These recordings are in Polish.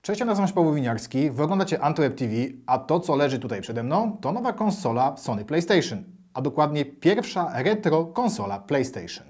Cześć, ja nazywam się Paweł Winiarski, wy oglądacie AntoWeb TV, a to, co leży tutaj przede mną, to nowa konsola Sony PlayStation, a dokładnie pierwsza retro konsola PlayStation.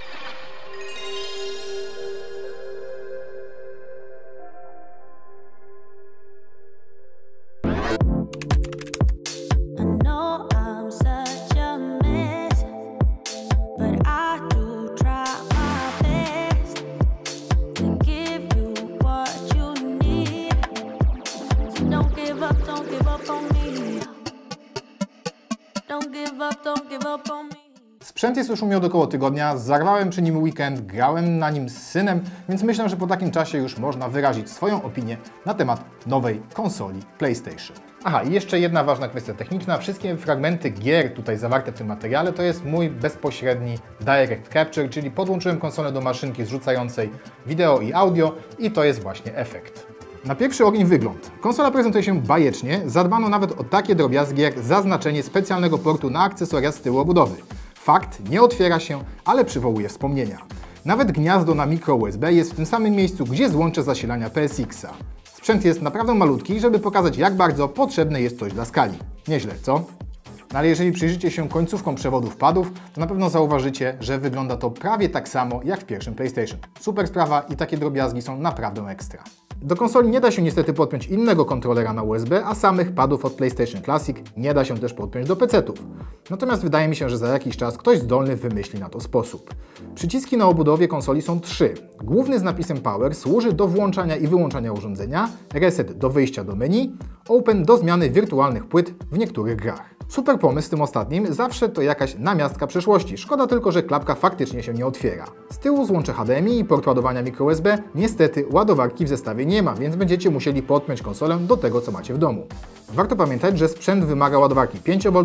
Sprzęt jest już u mnie od około tygodnia, zarwałem przy nim weekend, grałem na nim z synem, więc myślę, że po takim czasie już można wyrazić swoją opinię na temat nowej konsoli PlayStation. Aha, i jeszcze jedna ważna kwestia techniczna. Wszystkie fragmenty gier tutaj zawarte w tym materiale to jest mój bezpośredni Direct Capture, czyli podłączyłem konsolę do maszynki zrzucającej wideo i audio i to jest właśnie efekt. Na pierwszy ogień wygląd. Konsola prezentuje się bajecznie, zadbano nawet o takie drobiazgi jak zaznaczenie specjalnego portu na akcesoria z tyłu obudowy. Fakt, nie otwiera się, ale przywołuje wspomnienia. Nawet gniazdo na micro USB jest w tym samym miejscu, gdzie złącze zasilania PSX-a. Sprzęt jest naprawdę malutki, żeby pokazać, jak bardzo potrzebne jest coś dla skali. Nieźle, co? No ale jeżeli przyjrzycie się końcówkom przewodów padów, to na pewno zauważycie, że wygląda to prawie tak samo jak w pierwszym PlayStation. Super sprawa i takie drobiazgi są naprawdę ekstra. Do konsoli nie da się niestety podpiąć innego kontrolera na USB, a samych padów od PlayStation Classic nie da się też podpiąć do PC-ów. Natomiast wydaje mi się, że za jakiś czas ktoś zdolny wymyśli na to sposób. Przyciski na obudowie konsoli są 3. Główny z napisem Power służy do włączania i wyłączania urządzenia, Reset do wyjścia do menu, Open do zmiany wirtualnych płyt w niektórych grach. Super pomysł z tym ostatnim, zawsze to jakaś namiastka przeszłości, szkoda tylko, że klapka faktycznie się nie otwiera. Z tyłu złącze HDMI i port ładowania microUSB, niestety ładowarki w zestawie nie ma, więc będziecie musieli podpiąć konsolę do tego, co macie w domu. Warto pamiętać, że sprzęt wymaga ładowarki 5V,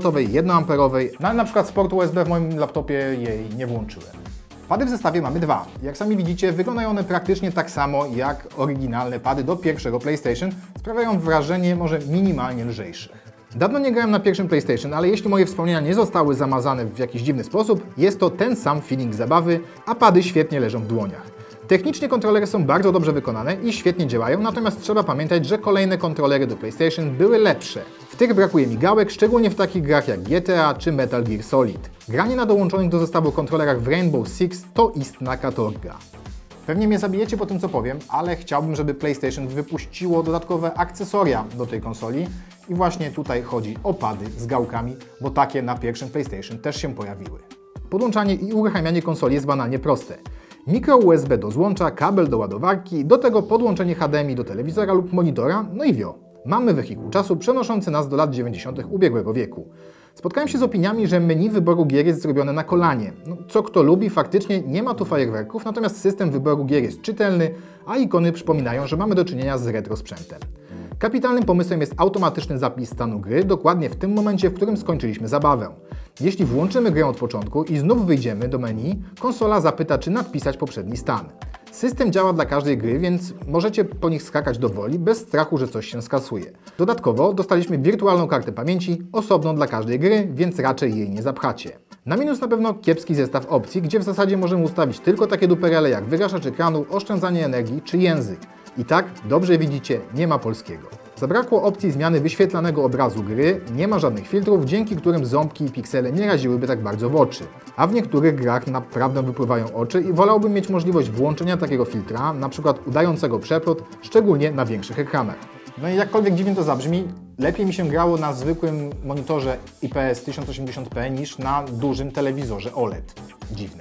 1A, no ale na przykład z portu USB w moim laptopie jej nie włączyłem. Pady w zestawie mamy dwa. Jak sami widzicie, wyglądają one praktycznie tak samo jak oryginalne pady do pierwszego PlayStation, sprawiają wrażenie może minimalnie lżejszych. Dawno nie grałem na pierwszym PlayStation, ale jeśli moje wspomnienia nie zostały zamazane w jakiś dziwny sposób, jest to ten sam feeling zabawy, a pady świetnie leżą w dłoniach. Technicznie kontrolery są bardzo dobrze wykonane i świetnie działają, natomiast trzeba pamiętać, że kolejne kontrolery do PlayStation były lepsze. W tych brakuje migałek, szczególnie w takich grach jak GTA czy Metal Gear Solid. Granie na dołączonych do zestawu kontrolerach w Rainbow Six to istna katorga. Pewnie mnie zabijecie po tym, co powiem, ale chciałbym, żeby PlayStation wypuściło dodatkowe akcesoria do tej konsoli i właśnie tutaj chodzi o pady z gałkami, bo takie na pierwszym PlayStation też się pojawiły. Podłączanie i uruchamianie konsoli jest banalnie proste. Mikro USB do złącza, kabel do ładowarki, do tego podłączenie HDMI do telewizora lub monitora, no i wio. Mamy wehikuł czasu przenoszący nas do lat 90. ubiegłego wieku. Spotkałem się z opiniami, że menu wyboru gier jest zrobione na kolanie. No, co kto lubi, faktycznie nie ma tu fajerwerków, natomiast system wyboru gier jest czytelny, a ikony przypominają, że mamy do czynienia z retro sprzętem. Kapitalnym pomysłem jest automatyczny zapis stanu gry, dokładnie w tym momencie, w którym skończyliśmy zabawę. Jeśli włączymy grę od początku i znów wyjdziemy do menu, konsola zapyta, czy nadpisać poprzedni stan. System działa dla każdej gry, więc możecie po nich skakać do woli, bez strachu, że coś się skasuje. Dodatkowo dostaliśmy wirtualną kartę pamięci, osobną dla każdej gry, więc raczej jej nie zapchacie. Na minus na pewno kiepski zestaw opcji, gdzie w zasadzie możemy ustawić tylko takie duperele jak wygaszacz ekranu, oszczędzanie energii czy język. I tak, dobrze widzicie, nie ma polskiego. Zabrakło opcji zmiany wyświetlanego obrazu gry, nie ma żadnych filtrów, dzięki którym ząbki i piksele nie raziłyby tak bardzo w oczy. A w niektórych grach naprawdę wypływają oczy i wolałbym mieć możliwość włączenia takiego filtra, np. udającego przeplot, szczególnie na większych ekranach. No i jakkolwiek dziwnie to zabrzmi, lepiej mi się grało na zwykłym monitorze IPS 1080p niż na dużym telewizorze OLED. Dziwne.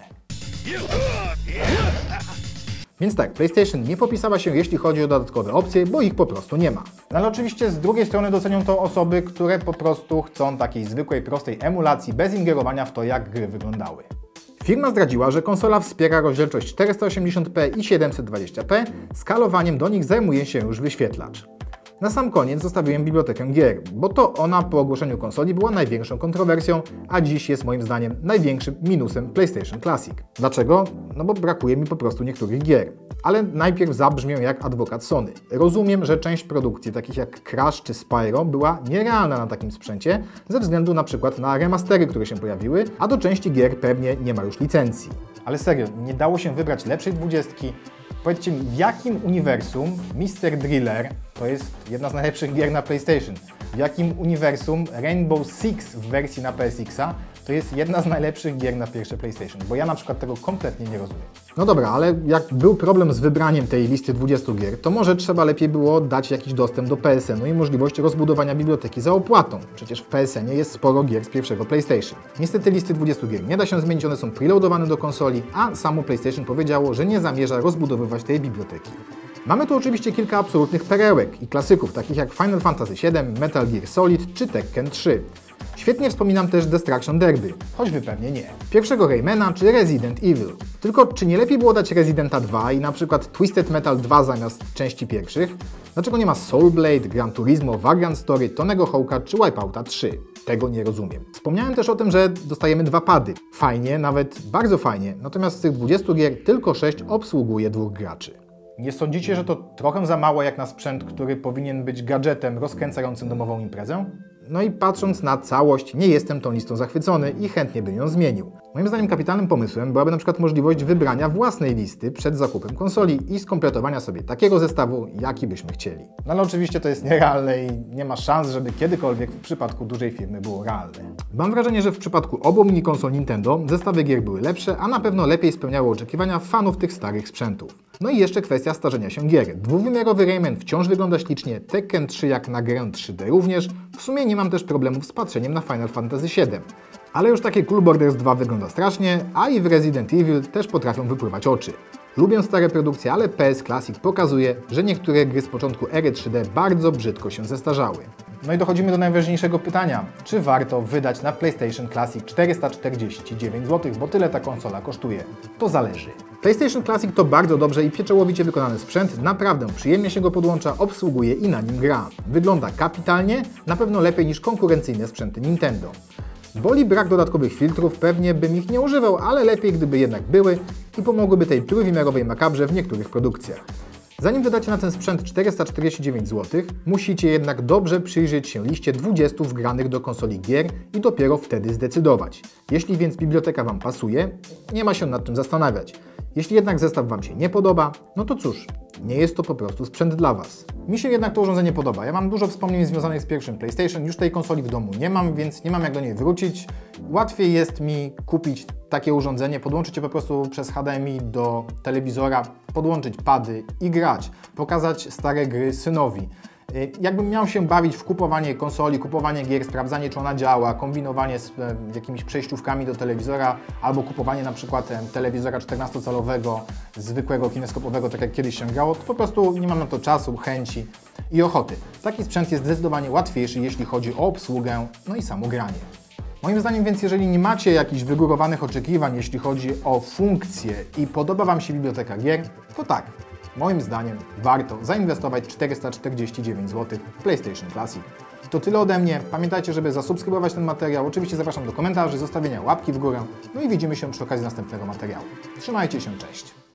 Więc tak, PlayStation nie popisała się, jeśli chodzi o dodatkowe opcje, bo ich po prostu nie ma. No ale oczywiście z drugiej strony docenią to osoby, które po prostu chcą takiej zwykłej, prostej emulacji bez ingerowania w to, jak gry wyglądały. Firma zdradziła, że konsola wspiera rozdzielczość 480p i 720p, skalowaniem do nich zajmuje się już wyświetlacz. Na sam koniec zostawiłem bibliotekę gier, bo to ona po ogłoszeniu konsoli była największą kontrowersją, a dziś jest moim zdaniem największym minusem PlayStation Classic. Dlaczego? No bo brakuje mi po prostu niektórych gier. Ale najpierw zabrzmię jak adwokat Sony. Rozumiem, że część produkcji, takich jak Crash czy Spyro, była nierealna na takim sprzęcie, ze względu na przykład na remastery, które się pojawiły, a do części gier pewnie nie ma już licencji. Ale serio, nie dało się wybrać lepszej 20. Powiedzcie mi, w jakim uniwersum Mr. Driller to jest jedna z najlepszych gier na PlayStation? W jakim uniwersum Rainbow Six w wersji na PSX-a to jest jedna z najlepszych gier na pierwsze PlayStation? Bo ja na przykład tego kompletnie nie rozumiem. No dobra, ale jak był problem z wybraniem tej listy 20 gier, to może trzeba lepiej było dać jakiś dostęp do PSN-u i możliwość rozbudowania biblioteki za opłatą. Przecież w PSN-ie jest sporo gier z pierwszego PlayStation. Niestety listy 20 gier nie da się zmienić, one są preloadowane do konsoli, a samo PlayStation powiedziało, że nie zamierza rozbudowywać tej biblioteki. Mamy tu oczywiście kilka absolutnych perełek i klasyków, takich jak Final Fantasy VII, Metal Gear Solid czy Tekken 3. Świetnie wspominam też Destruction Derby, choć wy pewnie nie. Pierwszego Raymana czy Resident Evil. Tylko czy nie lepiej było dać Residenta 2 i na przykład Twisted Metal 2 zamiast części pierwszych? Dlaczego nie ma Soul Blade, Gran Turismo, Vagrant Story, Tonego Hawka czy Wipeouta 3? Tego nie rozumiem. Wspomniałem też o tym, że dostajemy 2 pady. Fajnie, nawet bardzo fajnie, natomiast z tych 20 gier tylko 6 obsługuje 2 graczy. Nie sądzicie, że to trochę za mało jak na sprzęt, który powinien być gadżetem rozkręcającym domową imprezę? No i patrząc na całość, nie jestem tą listą zachwycony i chętnie bym ją zmienił. Moim zdaniem kapitalnym pomysłem byłaby na przykład możliwość wybrania własnej listy przed zakupem konsoli i skompletowania sobie takiego zestawu, jaki byśmy chcieli. No ale oczywiście to jest nierealne i nie ma szans, żeby kiedykolwiek w przypadku dużej firmy było realne. Mam wrażenie, że w przypadku obu minikonsol Nintendo zestawy gier były lepsze, a na pewno lepiej spełniały oczekiwania fanów tych starych sprzętów. No i jeszcze kwestia starzenia się gier. Dwuwymiarowy Rayman wciąż wygląda ślicznie, Tekken 3 jak na grę 3D również. W sumie nie mam też problemów z patrzeniem na Final Fantasy VII. Ale już takie Cool Borders 2 wygląda strasznie, a i w Resident Evil też potrafią wypływać oczy. Lubię stare produkcje, ale PS Classic pokazuje, że niektóre gry z początku ery 3D bardzo brzydko się zestarzały. No i dochodzimy do najważniejszego pytania. Czy warto wydać na PlayStation Classic 449 zł, bo tyle ta konsola kosztuje? To zależy. PlayStation Classic to bardzo dobrze i pieczołowicie wykonany sprzęt, naprawdę przyjemnie się go podłącza, obsługuje i na nim gra. Wygląda kapitalnie, na pewno lepiej niż konkurencyjne sprzęty Nintendo. Boli brak dodatkowych filtrów, pewnie bym ich nie używał, ale lepiej gdyby jednak były i pomogłyby tej trójwymiarowej makabrze w niektórych produkcjach. Zanim wydacie na ten sprzęt 449 zł, musicie jednak dobrze przyjrzeć się liście 20 wgranych do konsoli gier i dopiero wtedy zdecydować. Jeśli więc biblioteka Wam pasuje, nie ma się nad czym zastanawiać. Jeśli jednak zestaw Wam się nie podoba, no to cóż, nie jest to po prostu sprzęt dla Was. Mi się jednak to urządzenie podoba. Ja mam dużo wspomnień związanych z pierwszym PlayStation, już tej konsoli w domu nie mam, więc nie mam jak do niej wrócić. Łatwiej jest mi kupić takie urządzenie, podłączyć je po prostu przez HDMI do telewizora, podłączyć pady i grać, pokazać stare gry synowi. Jakbym miał się bawić w kupowanie konsoli, kupowanie gier, sprawdzanie czy ona działa, kombinowanie z jakimiś przejściówkami do telewizora albo kupowanie na przykład telewizora 14-calowego, zwykłego kineskopowego, tak jak kiedyś się grało, to po prostu nie mam na to czasu, chęci i ochoty. Taki sprzęt jest zdecydowanie łatwiejszy, jeśli chodzi o obsługę, no i samo granie. Moim zdaniem więc, jeżeli nie macie jakichś wygórowanych oczekiwań, jeśli chodzi o funkcje i podoba Wam się biblioteka gier, to tak, moim zdaniem warto zainwestować 449 zł w PlayStation Classic. To tyle ode mnie. Pamiętajcie, żeby zasubskrybować ten materiał. Oczywiście zapraszam do komentarzy, zostawienia łapki w górę. No i widzimy się przy okazji następnego materiału. Trzymajcie się, cześć!